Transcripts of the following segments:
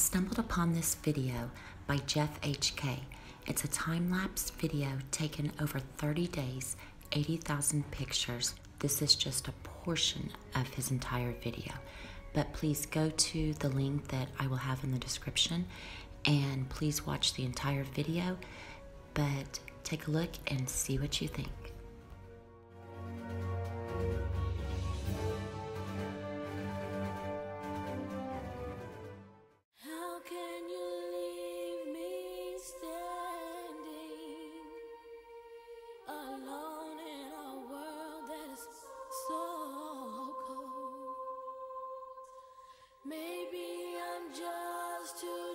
stumbled upon this video by Jeff HK. It's a time-lapse video taken over 30 days, 80,000 pictures. This is just a portion of his entire video. But please go to the link that I will have in the description and please watch the entire video. But take a look and see what you think. Maybe I'm just too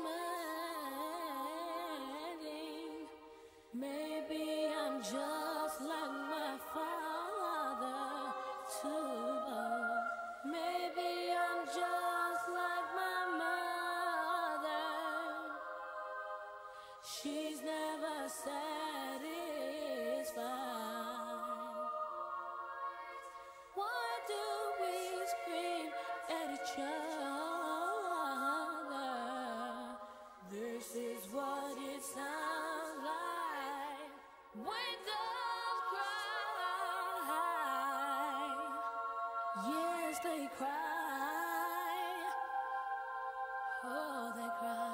demanding. Maybe I'm just like my father too. Maybe I'm just like my mother. She's never satisfied. Why do we scream at each other? This is what it sounds like when dogs cry. Yes, they cry. Oh, they cry.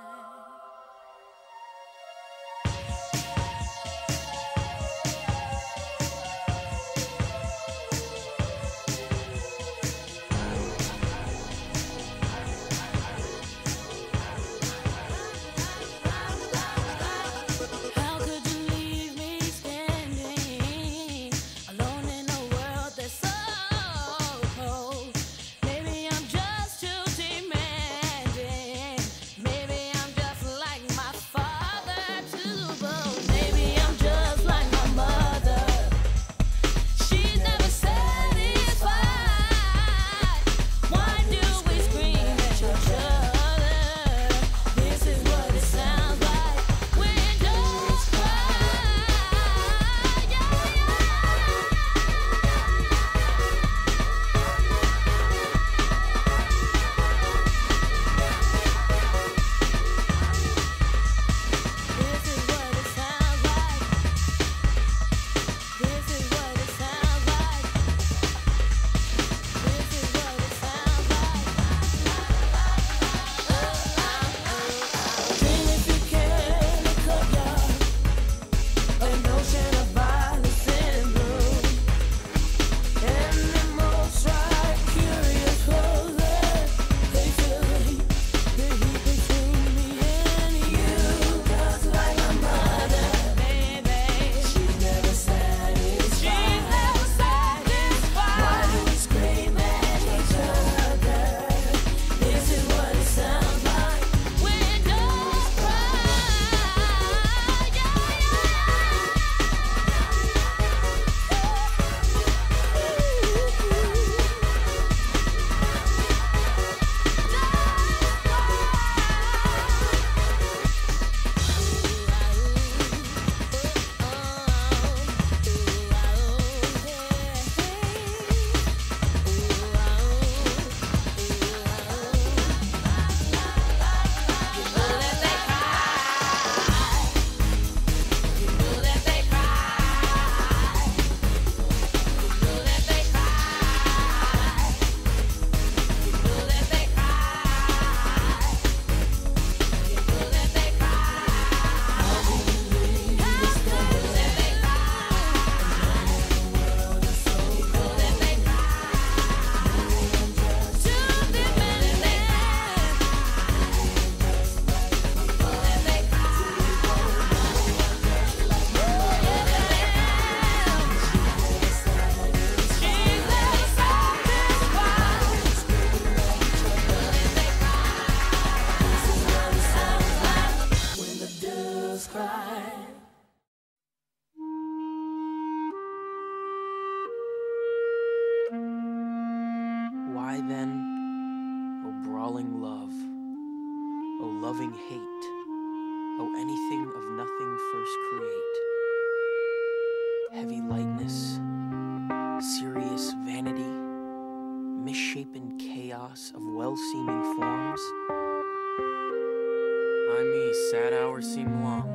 Why then, O brawling love, O loving hate, O anything of nothing first create, heavy lightness, serious vanity, misshapen chaos of well-seeming forms, I me, sad hours seem long.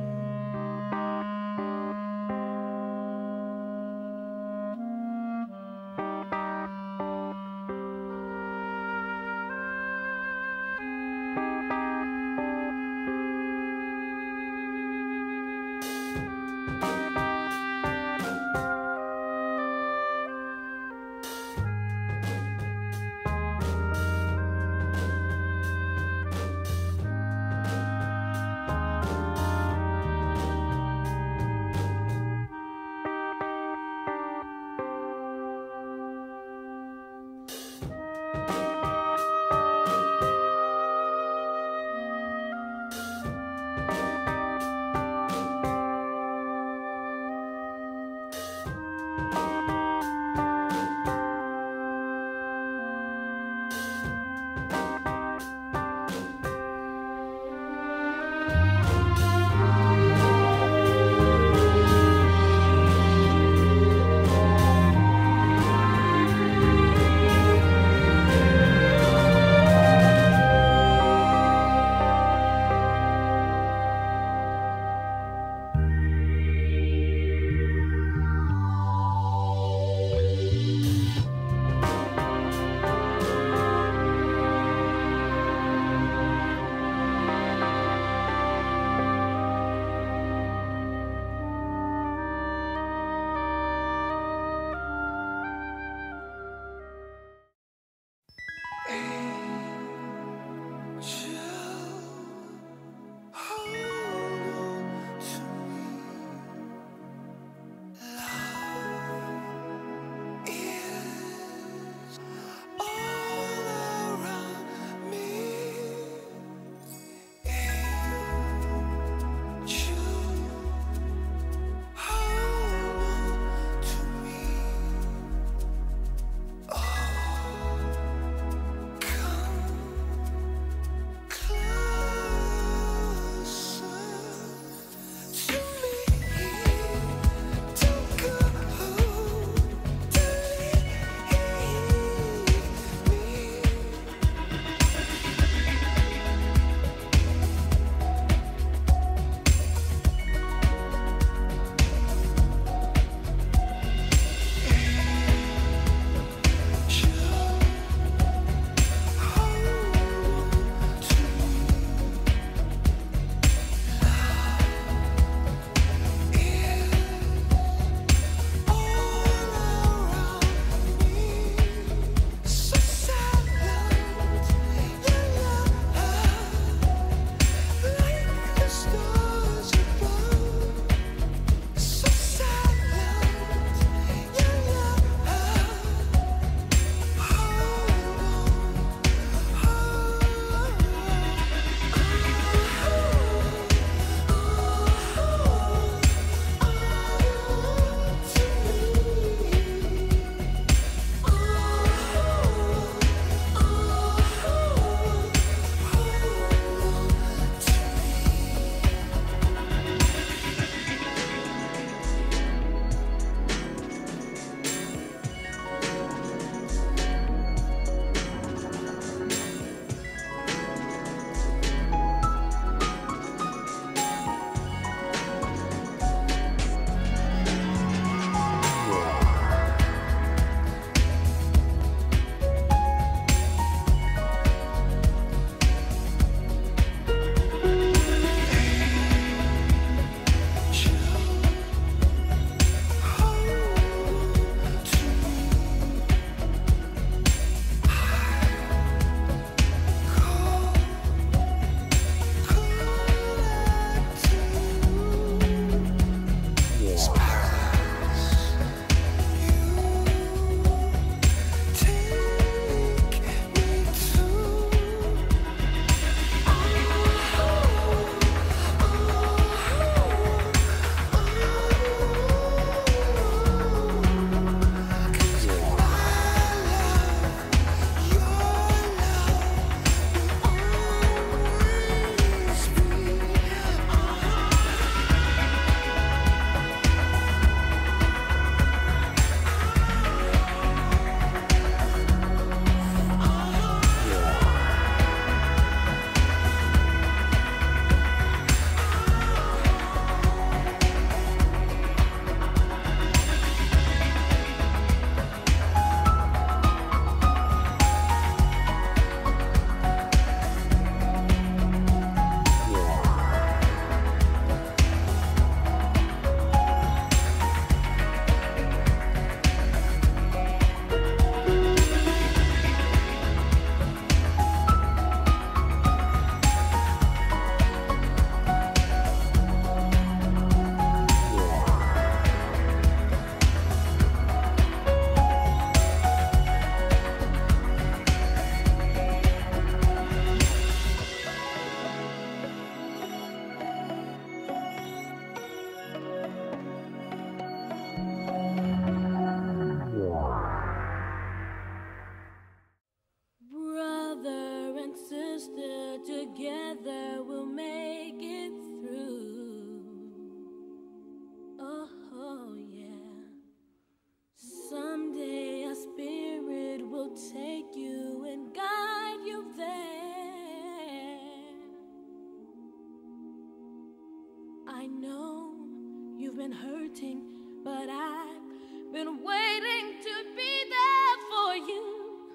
you've been hurting, but I've been waiting to be there for you.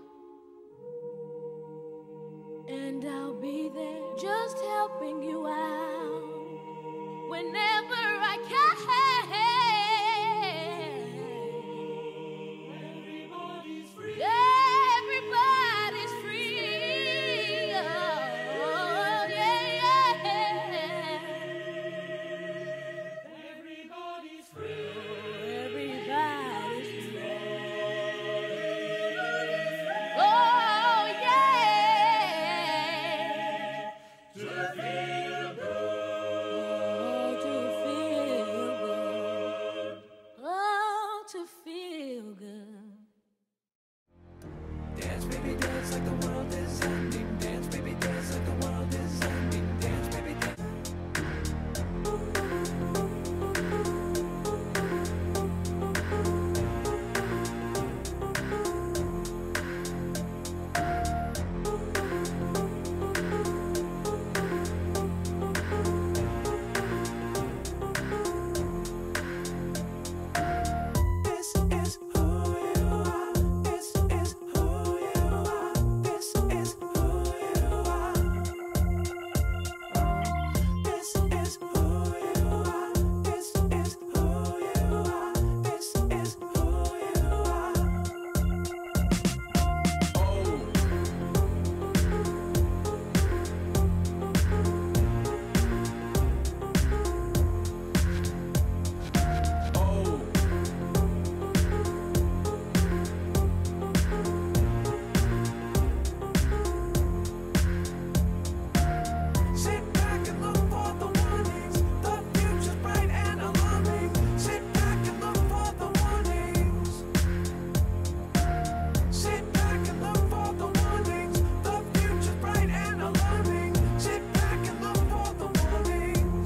And I'll be there just helping you out whenever I can. Everybody's free. Everybody's free. Oh, yeah, yeah. Everybody's free. Everybody's free. Oh, yeah. To feel good. Oh, to feel good. Oh, to feel good. Dance, baby, dance like the world is ending. Dance, baby, dance like the world is ending. Dance, baby, dance. This is who you are. This is who you are. This is who you are. This is who you are. This is who you are. This is who you are. Sit back and look for the warnings. The future's bright and alarming. Sit back and look for the warnings. Sit back and look for the warnings. The future's bright and alarming. Sit back and look for the warnings.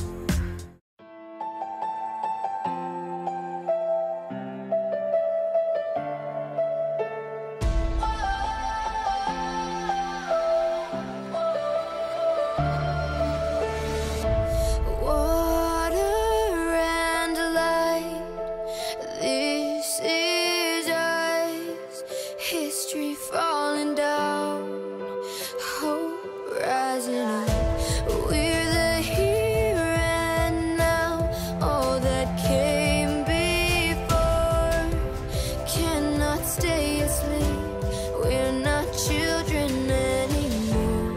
Water and light, this is us. History falling down, hope rising up. We're the here and now. All that came before cannot stay asleep. We're not children anymore.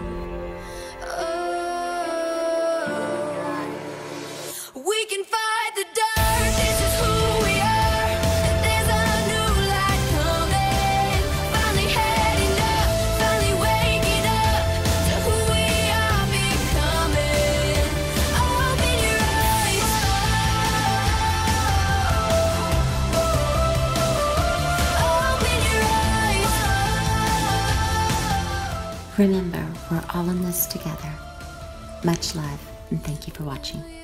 We can fight the dark, this is who we are. There's a new light coming. Finally heading up, finally waking up to who we are becoming. Open your eyes. Open your eyes. Remember, we're all in this together. Much love, and thank you for watching.